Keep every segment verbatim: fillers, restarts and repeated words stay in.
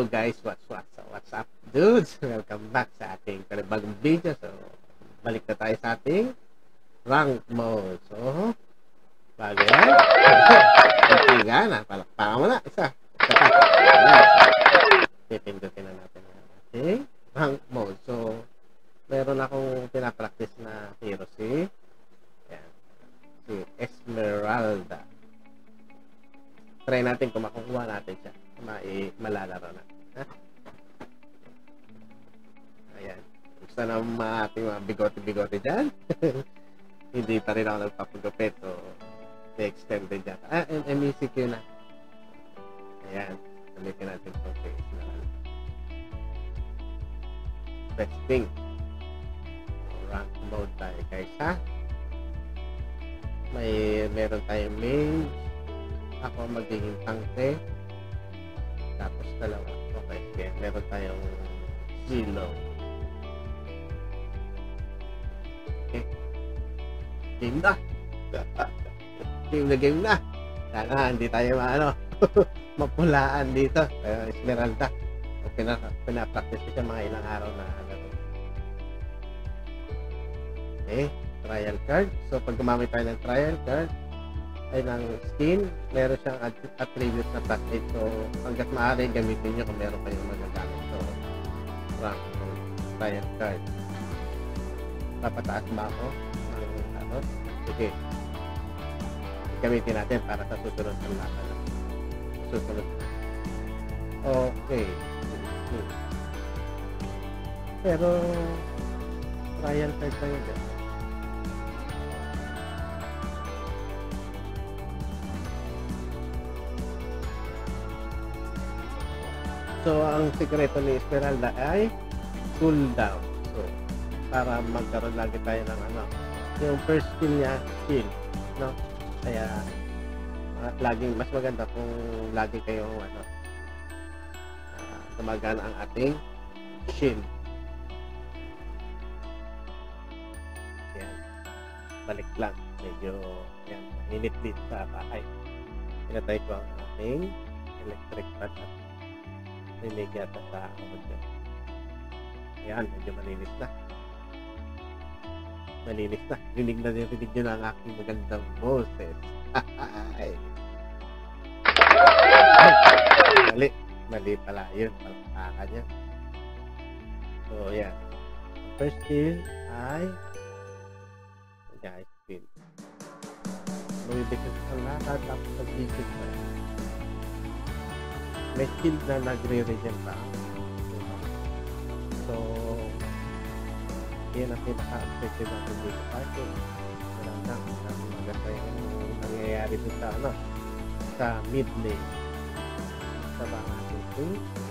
Hello guys, what's what's what's up dudes? Welcome back sa ating panibagong video. So, balik na tayo sa ating rank mode. So, bago yan. Pagkiga na, palakpakan mo na. Isa. Isa pa. Pipindutin na natin ang ating rank mode. So, meron akong pinapractice na hero si yan, si Esmeralda. Try natin kung makukuha natin siya. Mai malalaro na. Ha? Ayan. Gusto na mga ating mga bigote-bigote dyan. Hindi pa rin ako nagpapagupit. So, extended dyan. Ah, M E C Q na. Ayan. Gamitin natin itong face na testing. Rank mode tayo guys, ha? May meron tayong main. Ako magiging tangke. Tapos dalawa. Okay, okay. Meron tayong zero. Okay. Game na. Game na game na. Kaya hindi tayo maano mapulaan dito. Pero Esmeralda. Pina, pinapractice ko siya mga ilang araw na ano. Okay. Trial card. So pag gumamit tayo ng trial card ay ng skin, meron siyang attribute na package. So, hanggat maaari gamitin nyo kung meron kayong magagamit. So, rank mode, trial card. Papataas ba ako? Ano? Sige. Gamitin natin para sa susunod ng laban. Susunod. Okay. Pero, trial card tayo dyan. So, ang sekreto ni Esmeralda ay cooldown. So, para magkaroon lagi tayo ng ano, yung first skill niya, shield, no? Kaya, uh, laging, mas maganda kung lagi kayong ano, uh, gumagana ang ating shield. Yan. Balik lang. Medyo, yan, init dito sa bahay. Pinatay ko ang ating electric pad at rinig yata sa kamod ko. Yan, medyo malinis na. Malinis na. Rinig na din, rinig nyo na ang aking magandang boses. Ay. Mali. Mali pala yun. Palakpakan niya. So, yan. First skill ay guys, skill. Mabibigyan sa lahat tapos mag-digit na. May skill na nagre-regen pa. So, yan ang pinaka-effective natin dito. Kasi, wala na. Maganda yung nangyayari dito sa, ano, sa mid lane. Sa ba natin ito?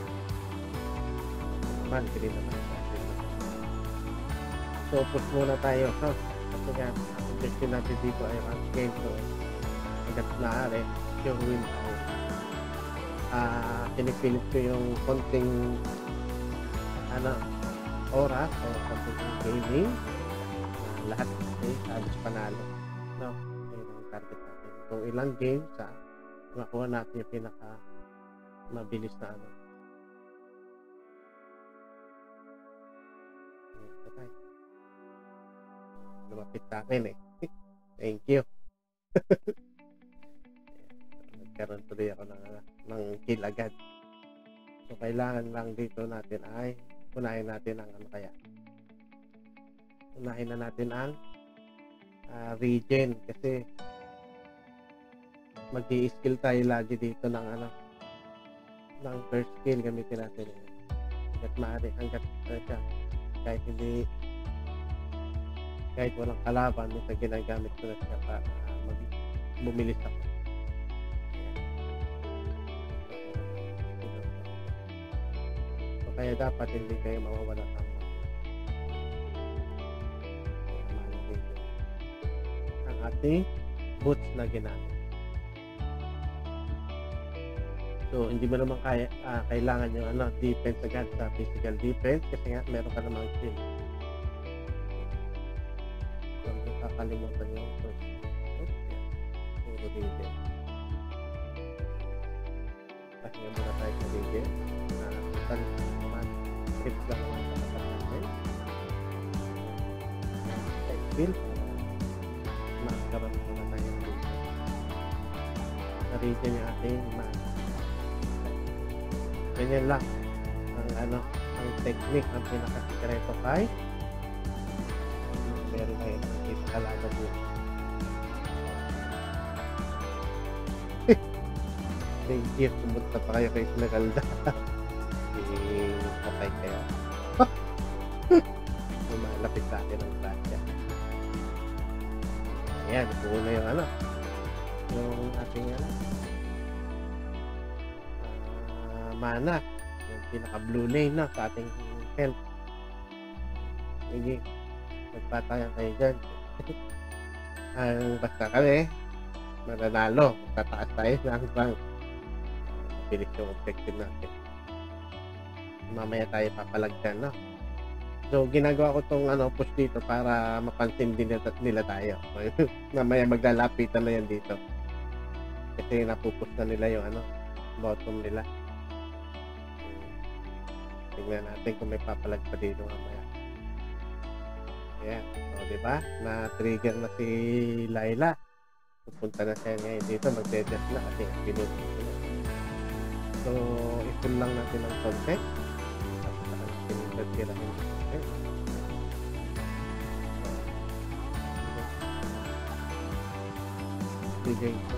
Man, hindi naman natin. So, push muna tayo. So, kasi nga, ang objective natin dito ay rank game. So, hanggat maaari, yung win out. Ah, uh, pinipilit ko yung konting ano, oras o konting gaming. Uh, lahat ay halos panalo. No? Ayun ang target natin. Kung ilang games, sa makuha natin yung pinaka mabilis na ano. Okay. Lumapit sa akin eh. Thank you. Nagkaroon tuloy ako ng, ng kill agad. So, kailangan lang dito natin ay unahin natin ang ano kaya. Unahin na natin ang uh, regen kasi mag-i-skill tayo lagi dito ng ano ng first skill gamitin natin. Hanggat maaari, hanggat uh, siya. Kahit hindi kahit walang kalaban, minsan ginagamit ko na siya para uh, mag- bumilis ako. Kaya dapat hindi kayo mawawala ng ang ating boots na ginamit. So, hindi mo naman kaya, uh, kailangan yung ano, defense agad sa physical defense kasi nga meron ka namang skill. So, hindi kakalimutan yung first. Okay. Puro regen. Pahinga muna tayo sa regen. Uh, total naman trip lang naman sa tapat natin. Side field para magkaroon muna tayo ng dito sa region yung ating man. Ganyan lang ang ano ang technique ang pinakasikreto kay meron kayo nakikita talaga dito. Thank you, pumunta pa kayo kay Esmeralda. Eh, patay kayo. Malapit sa atin ang grasya. Ayan, buo na yung ano yung ating ano uh, mana yung pinaka blue lane na sa ating health. Sige, magpatayan kayo dyan. Ang basta kami mananalo, tataas tayo ng bang bilis yung objective natin. Mamaya tayo papalagdan, no? So, ginagawa ko tong ano, push dito para mapansin din nila, nila tayo. Mamaya maglalapitan na yan dito. Kasi napupush na nila yung ano, bottom nila. Tingnan natin kung may papalag pa dito mamaya. Ayan. O, diba? Na-trigger na si Layla. Pupunta na siya ngayon dito. Magde-death na kasi pinupunta na. So, i-pull lang natin ang context. Tapos saka natin nagtirahin. Okay. Sige ito.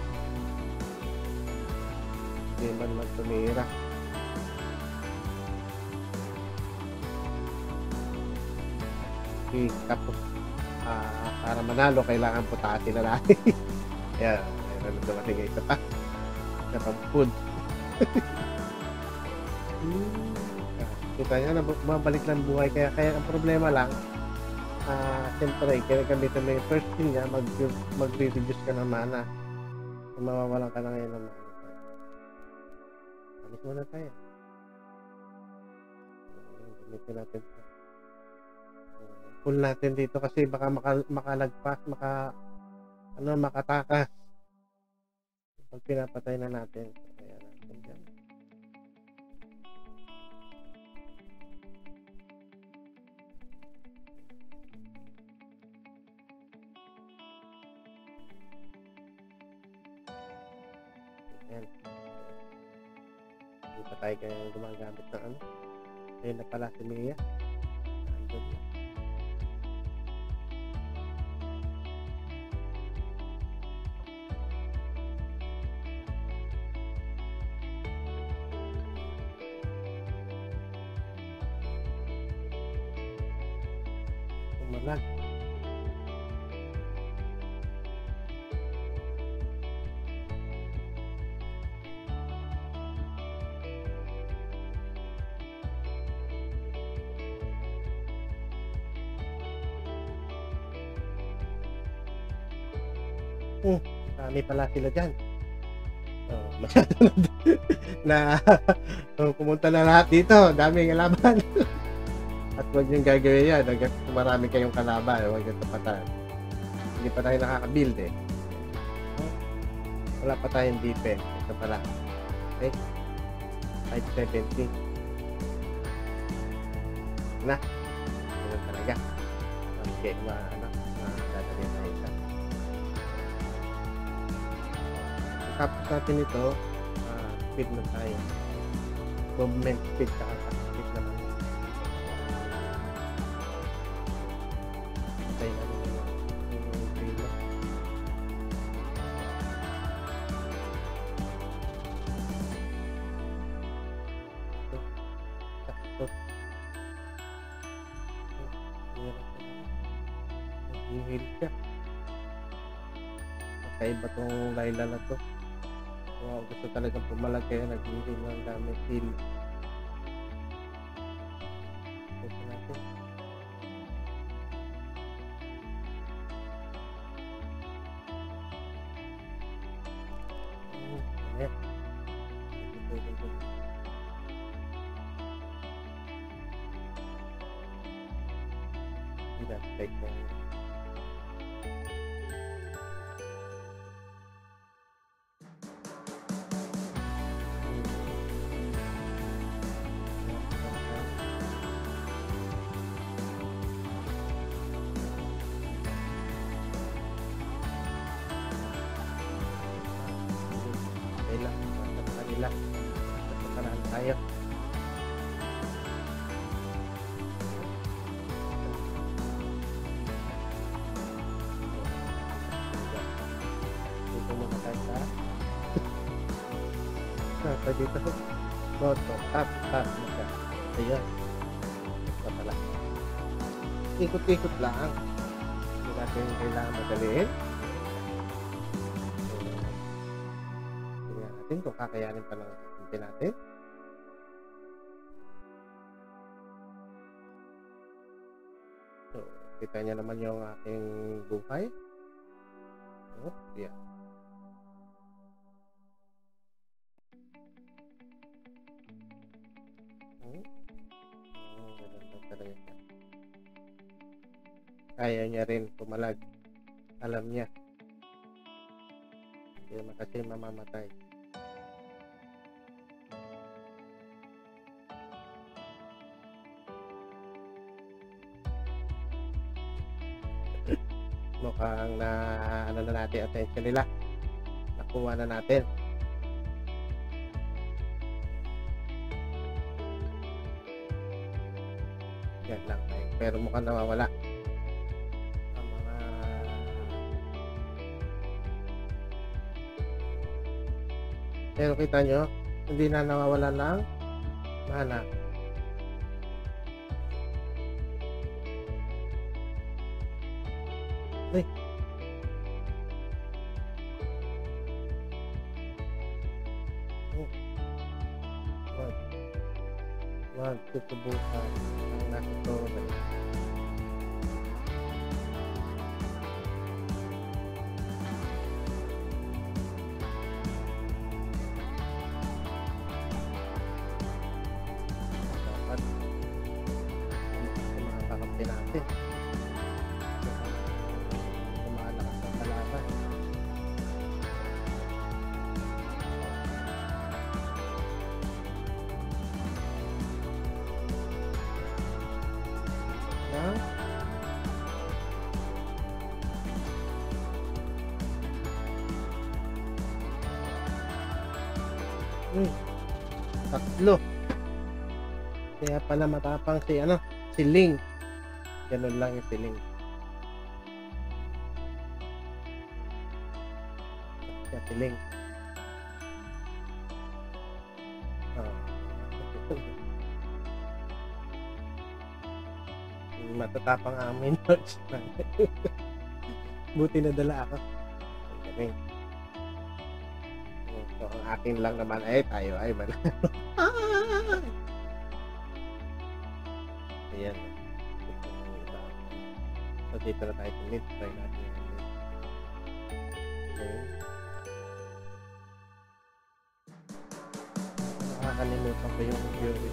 Hindi man lang tumira. Okay, tapos uh, para manalo, kailangan putasin na natin. Kaya, mayroon na dumating nga isa pa. Isa pang food. Hmm. Kita nyo, bumabalik lang buhay. Kaya, kaya ang problema lang, uh, siyempre, kaya gamitin mo yung first skill niya, mag, mag-reduce ka ng mana. Kung mawawalan ka na ngayon ng mana. Balik muna tayo. Gamitin natin. Pull natin dito kasi baka maka, makalagpas, maka, ano, makatakas. Pag pinapatay na natin. Kaya natin dyan. Ayan. Hindi pa tayo kaya gumagamit ng ano. Ayun na pala si Mia. Andun na. Malag. Hmm, dami pala sila dyan. Oh, masyado na oh, pumunta na lahat dito. Daming laban. At huwag niyong gagawin yan hanggang marami kayong kalaban, huwag niyong tapatan. Hindi pa tayo nakaka-build eh. Wala pa tayong defense. Ito pala. Okay? five seventy. Na. Ganun talaga. Okay, ma, ano, madadali tayo isa. Tapos natin ito, uh, speed na tayo. Movement speed, saka speed naman. Patay na rin yung trailer. Ito. Sakto. Nag-heal siya. Kakaiba tong Layla na to. Wow, gusto talagang pumalag kaya nag-heal ng gamit heal. Ito natin. Ayan. Hindi, take na. sila, sa kanila. Sa paraan tayo. Dito muna tayo sa sa dito. Moto, tap, tap, maka. Ayan. Ito pala. Ikot-ikot lang. Hindi natin kailangan madaliin. So, tingnan natin kung kakayanin pa ng hindi natin. So, kita niya naman yung aking buhay. Oh, yeah. Hmm. Oh, ganun lang talaga siya. Kaya niya rin pumalag. Alam niya. Hindi naman kasi mamamatay. Mukhang na ano na natin attention nila. Nakuha na natin. Yan lang. Pero mukhang nawawala. Ang mga pero kita nyo, hindi na nawawala ng mana. Ay. Oh. Wag. Wag tutubukan ang nasa tore. Dapat yung mga kakampi natin. Kumalakas ang kalaban. Now, hmm, tatlo. Kaya pala matapang si ano, si Ling. Ganun lang yung si Ling. Kaya si Ling. Oh. Matatapang amin. Buti na dala ako. Galing. So, ang akin lang naman ay tayo ay manalo. Ayan. So, dito na tayo sa mid. Try natin yung mid. Okay. Nakakalimutan ko yung theory.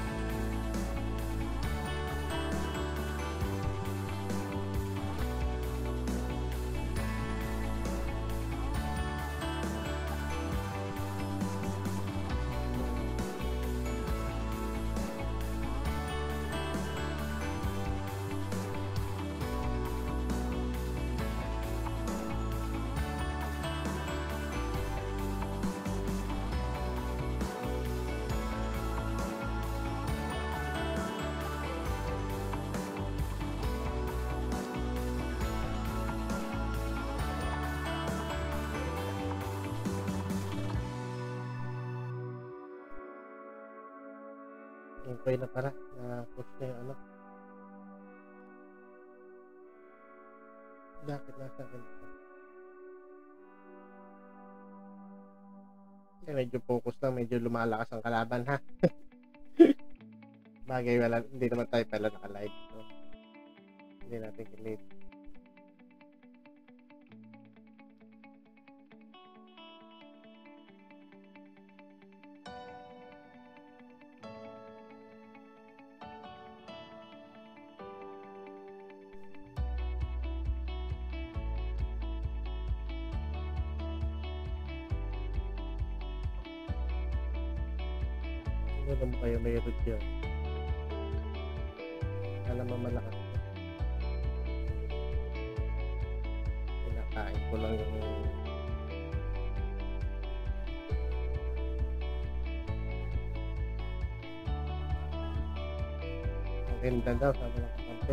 Okay na para na push na yung ano. Bakit nasa akin ito? Eh, medyo focus lang, medyo lumalakas ang kalaban ha. Bagay wala, hindi naman tayo pala naka-live. So, hindi natin kilit. Ano naman kayo may root yun? Alam mo malakas ko. Pinakain ko lang yung Maganda daw, sabi ng kakampi.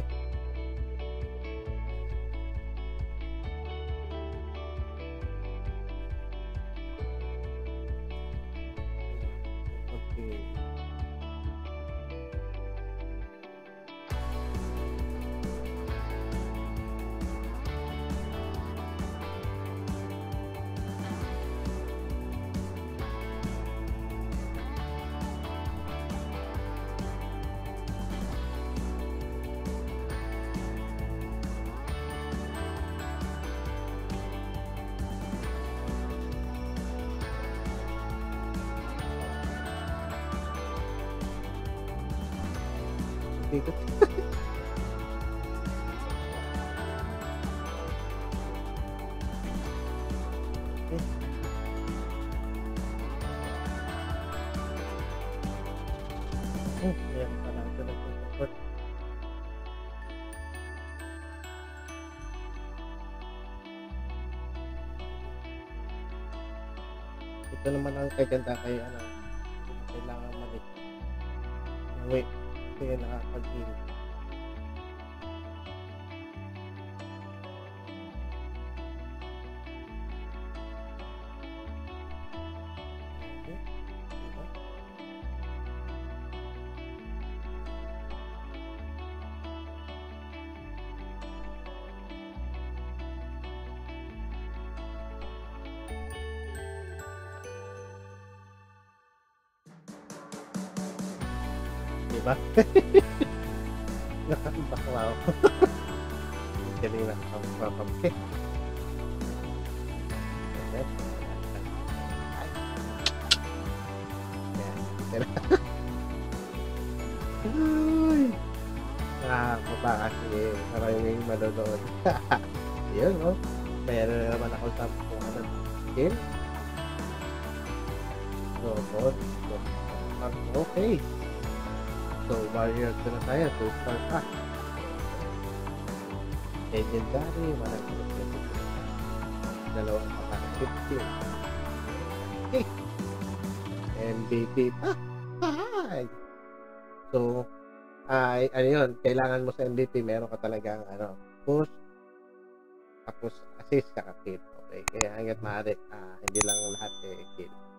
Okay. Dito. Okay. Hmm, ayan pala ito na po support. Ito naman ang kaganda kay ano, kailangan malik. Wait. Kaya nakapag-heal. Okay. Diba? Diba? Nakakabakla ako. Galing na kakampi. Okay. Ay. Yan. Yan. Ay. Nakakaba kasi maraming manonood. Yun, no? Meron na naman ako sa kung ano skill. So, boss. Okay. So, warrior ko na tayo. two star pa. Legendary. Maraming dalawang makakasip skill. Okay. M V P pa. Hi! So, ay, ano yun, kailangan mo sa M V P, meron ka talagang, ano, push, tapos assist, saka kill. Okay? Kaya hanggat maaari, ah, hindi lang lahat eh, kill.